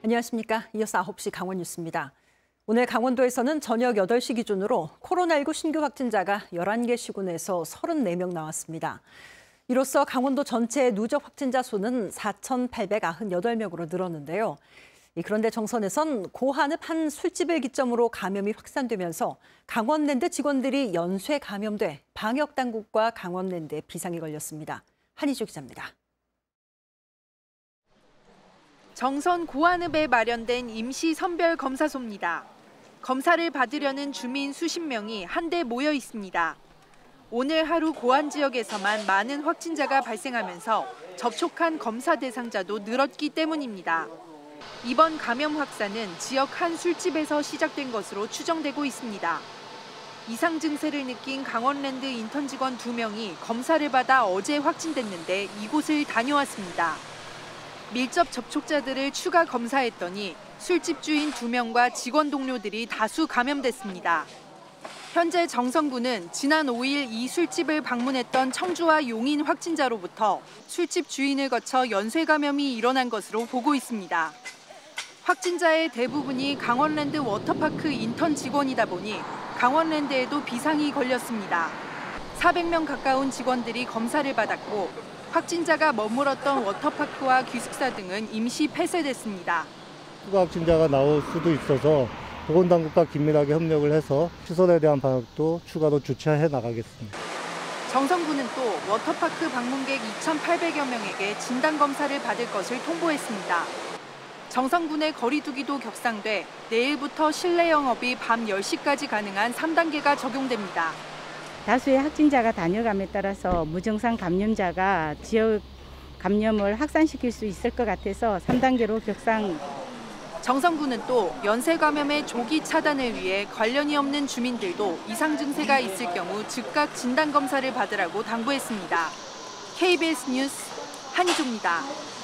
안녕하십니까. 이어서 9시 강원 뉴스입니다. 오늘 강원도에서는 저녁 8시 기준으로 코로나19 신규 확진자가 11개 시군에서 34명 나왔습니다. 이로써 강원도 전체 누적 확진자 수는 4,898명으로 늘었는데요. 그런데 정선에선 고한읍 한 술집을 기점으로 감염이 확산되면서 강원랜드 직원들이 연쇄 감염돼 방역당국과 강원랜드에 비상이 걸렸습니다. 한희주 기자입니다. 정선 고한읍에 마련된 임시 선별 검사소입니다. 검사를 받으려는 주민 수십 명이 한데 모여 있습니다. 오늘 하루 고한 지역에서만 많은 확진자가 발생하면서 접촉한 검사 대상자도 늘었기 때문입니다. 이번 감염 확산은 지역 한 술집에서 시작된 것으로 추정되고 있습니다. 이상 증세를 느낀 강원랜드 인턴 직원 2명이 검사를 받아 어제 확진됐는데 이곳을 다녀왔습니다. 밀접 접촉자들을 추가 검사했더니 술집 주인 2명과 직원 동료들이 다수 감염됐습니다. 현재 정선군은 지난 5일 이 술집을 방문했던 청주와 용인 확진자로부터 술집 주인을 거쳐 연쇄 감염이 일어난 것으로 보고 있습니다. 확진자의 대부분이 강원랜드 워터파크 인턴 직원이다 보니 강원랜드에도 비상이 걸렸습니다. 400명 가까운 직원들이 검사를 받았고 확진자가 머물었던 워터파크와 기숙사 등은 임시 폐쇄됐습니다. 추가 확진자가 나올 수도 있어서 보건당국과 긴밀하게 협력을 해서 시설에 대한 방역도 추가로 주최해 나가겠습니다. 정선군은 또 워터파크 방문객 2,800여 명에게 진단검사를 받을 것을 통보했습니다. 정선군의 거리 두기도 격상돼 내일부터 실내 영업이 밤 10시까지 가능한 3단계가 적용됩니다. 다수의 확진자가 다녀감에 따라서 무증상 감염자가 지역 감염을 확산시킬 수 있을 것 같아서 3단계로 격상. 정선군은 또 연쇄 감염의 조기 차단을 위해 관련이 없는 주민들도 이상 증세가 있을 경우 즉각 진단 검사를 받으라고 당부했습니다. KBS 뉴스 한희주입니다.